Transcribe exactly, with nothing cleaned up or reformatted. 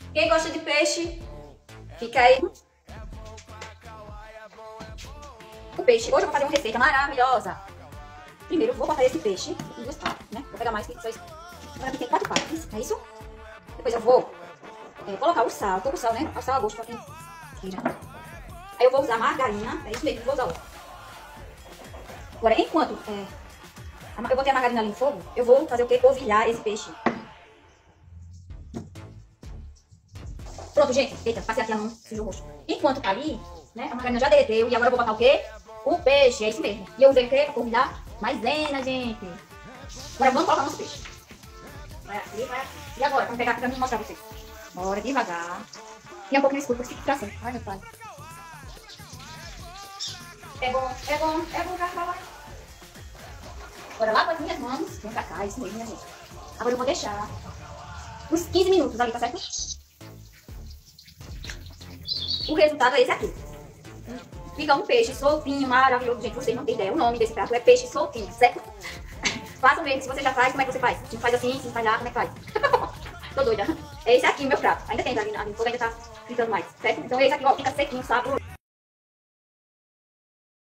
Quem gosta de peixe, fica aí. O peixe. Hoje eu vou fazer uma receita maravilhosa. Primeiro eu vou cortar esse peixe em duas partes, né? Vou pegar mais que só isso. Agora aqui tem quatro partes, é isso? Depois eu vou é, colocar o sal. Tô com sal, né? O sal a gosto pra quem queira. Aí eu vou usar margarina. É isso mesmo, vou usar outra. Agora, enquanto é, eu botei a margarina ali no fogo, eu vou fazer o quê? Polvilhar esse peixe. Pronto, gente. Eita, passei aqui a mão, sujou o rosto. Enquanto tá ali, né? A margarina já derreteu. E agora eu vou botar o quê? O peixe, é isso mesmo. E eu usei o quê? Pra polvilhar maisena, gente. Agora vamos colocar nosso peixe. Vai aqui, vai aqui. E agora, vamos pegar aqui pra mim mostrar pra vocês. Bora, devagar. E é um pouco mais escuro, por isso que fica assim. Ai, meu pai. É bom, é bom, é bom, já vai. Agora lava as minhas mãos. Vem pra cá, isso mesmo, minha gente. Agora eu vou deixar uns quinze minutos ali, tá certo? O resultado é esse aqui. Fica um peixe soltinho, maravilhoso. Gente, vocês não têm ideia. O nome desse prato é peixe soltinho, certo? Façam mesmo. Se você já faz, como é que você faz? Se não faz assim, se não faz lá, como é que faz? Tô doida. É esse aqui o meu prato. Ainda tem ali, ali no fogo, ainda tá fritando mais, certo? Então esse aqui, ó, fica sequinho, saboroso.